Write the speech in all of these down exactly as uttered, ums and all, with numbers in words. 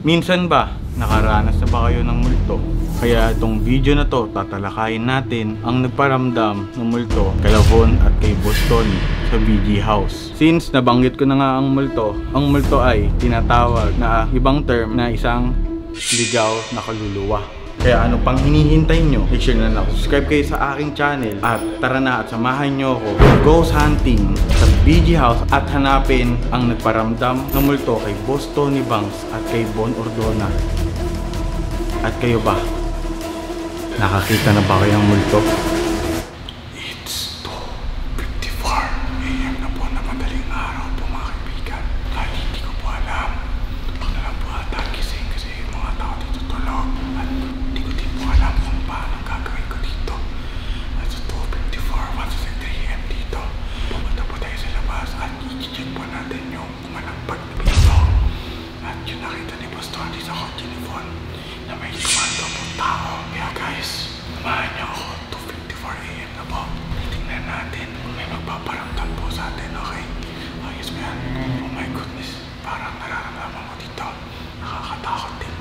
Minsan ba, nakaranas na ba kayo ng multo? Kaya itong video na to, tatalakayin natin ang nagparamdam ng multo kay Von at kay Boss Tony sa B G House. Since nabanggit ko na nga ang multo, ang multo ay tinatawag na ibang term na isang ligaw na kaluluwa. Kaya ano pang hinihintay nyo? Make sure na subscribe kayo sa aking channel at tara na at samahan nyo ako ghost hunting sa B G House at hanapin ang nagparamdam ng multo kay Boss Tony Bangs at kay Bon Ordona. At kayo ba? Nakakita na ba kayo ng multo? It's two fifty-four a m na po na madaling araw po mga kaibigan. Dahil hindi ko po alam. Ako na lang po ata gising kasi yung mga tao dito tulog. At hindi ko din po alam kung paano gagawin ko dito. At sa two fifty-four, one to three a m dito, pumunta po tayo sa labas at i-check po natin yung kumalampag na pinto. At yung nakita ni Boss Tony sa kotse ni Von na may tumando po tao. Kaya guys, samahan niyo ako. Two fifty-four a m na po. Tingnan natin kung may magpaparamdam po sa atin, okay? Ayos mo yan. Oh my goodness, parang nararamdaman ko dito. Nakakatakot din.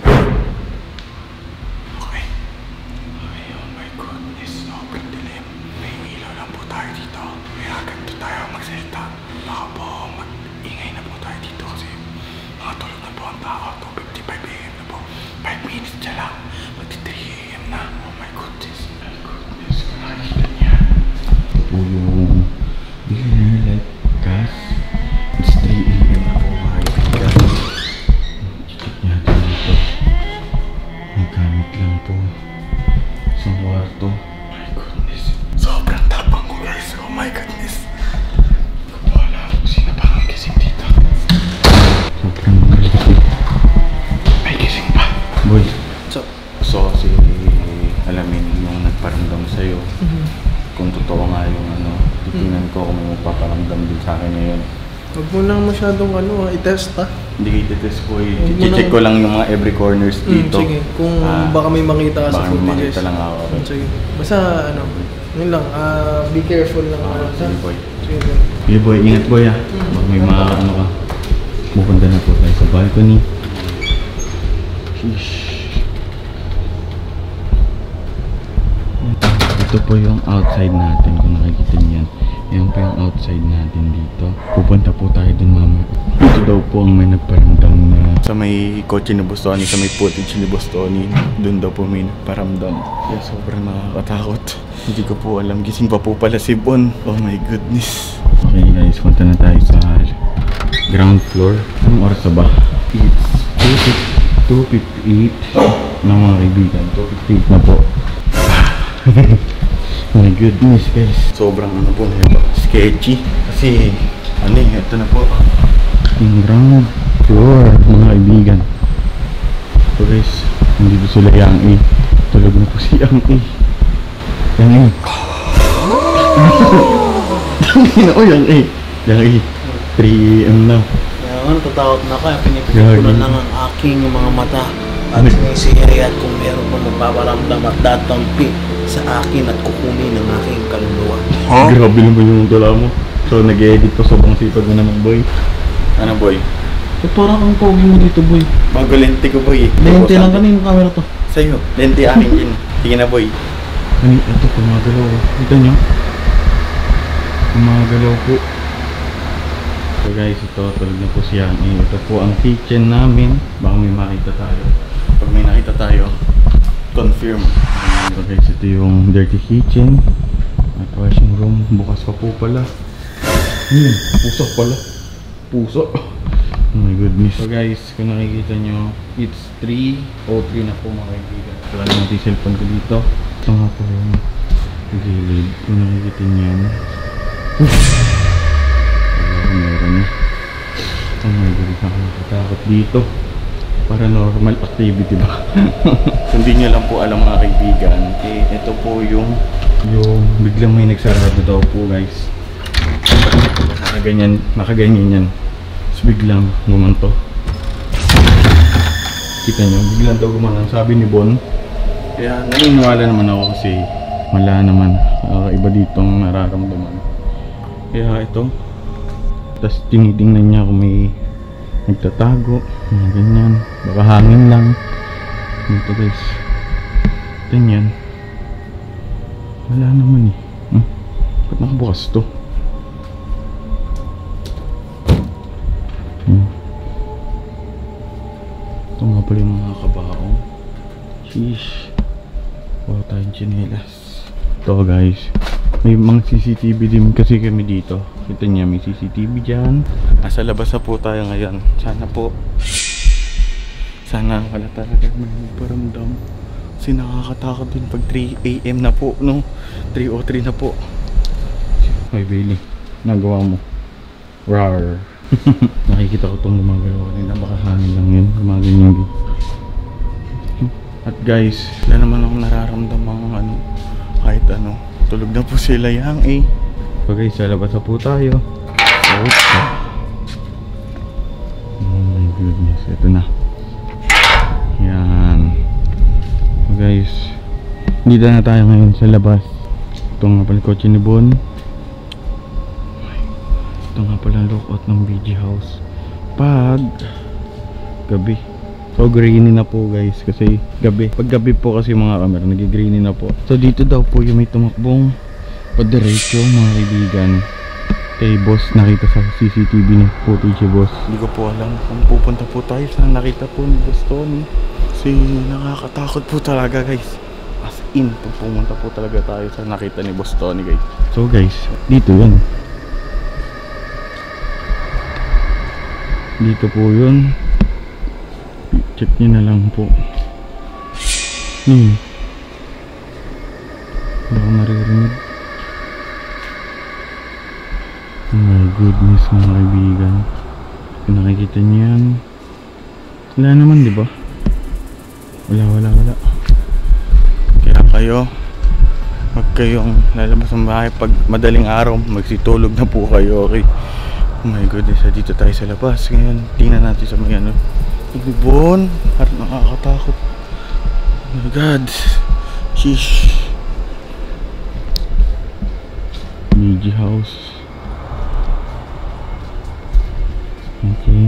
Okay. Okay, oh my goodness, sobrang dilim. May ilaw lang po tayo dito. Kaya ganito tayo magsalita. Baka po mag-ingay na po tayo dito kasi mga tulog na po ang tao. Two fifty-five a m na po. five minutes siya lang. Magti-three a m na. Oh my goodness. Oh my goodness. Nakikita niya. Ito yung dinner light gas. It's three a m na po mga kaibigan. Check niya dito. May gamit lang po sa kwarto. Oh my goodness. Sobrang tapang ko guys. Oh my goodness. Wala. Sino pa ang gising dito? Sobrang gising. May gising pa. Boy. So, so si alamin yung nagparamdam sa'yo. Mm-hmm. Kung totoo nga yung ano, titingnan ko kung may magpaparamdam din sa akin ngayon. Huwag mo lang masyadong ano, i-test ha. Hindi i-test ko, i-check ko lang yung mga every corners dito. Mm, sige, kung ah, baka may makita ka sa footages. Baka may makita lang ako. Okay. Sige, basta ano, yun lang, uh, be careful lang. Ah, uh, sige boy. Sige boy. Sige boy, ingat boy ah. Mm, baka may mga ano ka. Pupunta na po tayo sa balcony. Sheesh. Ito po yung outside natin, kung nakikita niyan. Yan po yung outside natin dito. Pupunta po tayo dun mamaya. Ito daw po ang may nagparamdam na sa may kotse ni Boss Tony, sa may footage ni Boss Tony. Dun daw po may nagparamdam. Kaya sobrang nakakatakot. Hindi ko po alam. Gising pa po pala si Bon. Oh my goodness. Okay guys, punta na tayo sa ground floor. Anong oras na ba? It's two fifty-eight na mga kaibigan. two fifty-eight na po. Oh my goodness guys. Sobrang ano po na sketchy. Kasi ano eh, ito na po yung ground floor mga kaibigan. So guys, hindi po sila yang eh. Tulog na po si yang eh. Yang eh. Hindi na po yang eh. Yang eh. three a m na. Kaya nga, natatakot na ka. Pinipigil ko lang ang aking mga mata. At sinisiyayat kung meron pa magpaparamdam at datampi sa akin at kukunin ng aking kaluluwa. Huh? Grabe naman yung tula mo. So nag-edit pa, sobrang sipag mo naman boy. Ano boy? Eh parang ang pogi mo dito boy. Bago lente ko boy. Lente lang kami yung camera to. Sa'yo, lente akin din. Sige na boy. Ano ito, pumagalaw. Ito nyo? Pumagalaw po. So guys, ito tulog na po siya. Ito po ang kitchen namin. Baka may makita tayo. Pag may nakita tayo, confirm. So guys, ito yung dirty kitchen at washing room. Bukas pa po pala. Hmm, puso pala. Puso. Oh my goodness. So guys, kung nakikita nyo, it's three oh three na po mga kaibigan. Wala naman yung cellphone ko dito. Ito nga po yung gilid. Kung nakikita nyo yan. Meron. Oh my god, nakakatakot dito. Paranormal activity ba? Hindi nyo lang po alam mga kaibigan, eh, ito po yung yung biglang may nagsarado daw po guys. Nakaganyan, nakaganyan yan. Tapos biglang gumanto. Kita nyo, biglang daw gumanto. Sabi ni Bon. Kaya naniniwala naman ako kasi wala naman kakaiba ditong nararamdaman. Kaya ito. Tapos tinitingnan niya kung may nagtatago, mga ganyan, baka hangin lang. Ito guys, ganyan, wala naman eh. Hmm? Ba't nakabukas to? Hmm. Ito nga pala yung mga kabaong. Sheesh, wala tayong tsinelas. Ito guys, may mga C C T V din kasi kami dito. Kita niya, may C C T V dyan. Nasa labas na po tayo ngayon. Sana po, sana wala talaga may paramdam. Kasi nakakatakot din pag three A M na po, no? three oh three na po. May Bailey, nagawa mo. Rawr. Nakikita ko itong gumagalaw kanina. Baka hangin lang yun, gumaganyan din. At guys, wala naman akong nararamdamang ano, kahit ano. Tulog na po sila yang eh. So guys, sa labas na po tayo. Oops. Oh my goodness, ito na. Yan. So guys, dito na tayo ngayon sa labas. Ito nga pala kotse ni Bon. Ito nga pala lookout ng B G house pag gabi. So greeny na po guys, kasi gabi. Pag gabi po kasi mga camera, nag-greeny na po. So dito daw po yung may tumakbong padiretso mga kaibigan. Kay boss, nakita sa C C T V ni footage boss. Hindi ko po alam kung pupunta po tayo sa nakita po ni Boss Tony. Kasi nakakatakot po talaga guys. As in, pupunta po talaga tayo sa nakita ni Boss Tony guys. So guys, dito yun. Dito po yun. Check nyo na lang po. Hmm. Wala akong naririnig. Oh my goodness mga kaibigan. Kung nakikita nyo yan, wala naman diba? Wala wala wala. Kaya kayo, pag kayong lalabas ng bahay pag madaling araw, magsitulog na po kayo, okay? Oh my goodness, dito tayo sa labas. Ngayon, tingnan natin sa mga ano. Ibon, parang nakakatakot. Oh my god. Sheesh. B G house. Okay.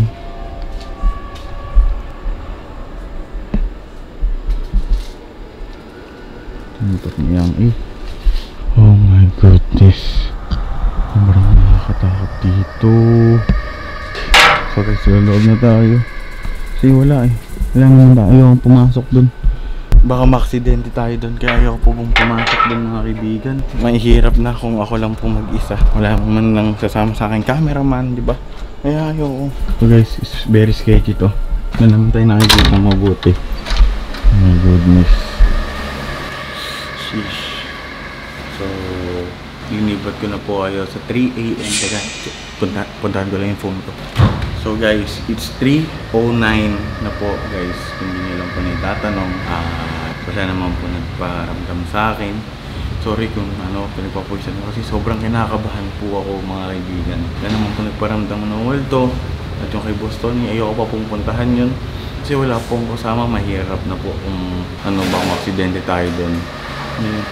Tumipot niyang eh. Oh my goodness. Sobrang nakakatakot dito. So guys, sa loob na tayo. Kasi wala eh. Wala naman tayo ayokong pumasok dun. Baka maksidente tayo dun. Kaya ayoko po pong pumasok dun mga kaibigan. Mahihirap na kung ako lang po mag-isa. Wala man lang sasama sa akin cameraman, di ba? Kaya ayoko. So guys, it's very sketchy to. Wala naman tayo nakikita mabuti. Oh my goodness. Sheesh. So linibat ko na po kayo sa three A M Teka, punta, puntahan ko lang yung phone ko. So guys, it's three oh nine na po guys. Kung hindi nyo lang po naitatanong, uh, wala naman po nagparamdam sa akin. Sorry kung ano, pinagpapulisan ko kasi sobrang kinakabahan po ako mga kaibigan. Wala naman po nagparamdam ng waldo. At yung kay Boss Tony, ayoko pa pong puntahan yun. Kasi wala pong kasama, mahirap na po kung ano bang aksidente tayo dun. Yeah.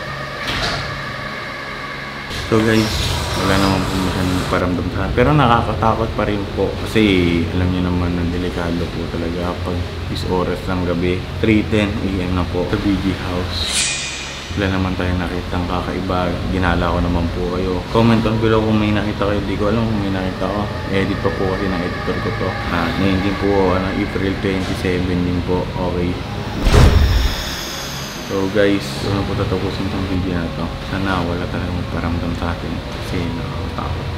So guys, wala naman po masyadong paramdam sa akin. Pero nakakatakot pa rin po. Kasi alam niyo naman na delikado po talaga pag is oras ng gabi. three ten A M na po sa B G house. Wala naman tayo nakitang kakaiba. Ginala ko naman po kayo. Comment on below kung may nakita kayo. Di ko alam kung may nakita ko. Edit pa po kasi ng editor ko to. Ah, ngayon din po, ano, April twenty-seven din po. Okay. So guys, doon na po tatapusin itong video na to. Sana wala talagang magparamdam sa atin kasi nakakatakot.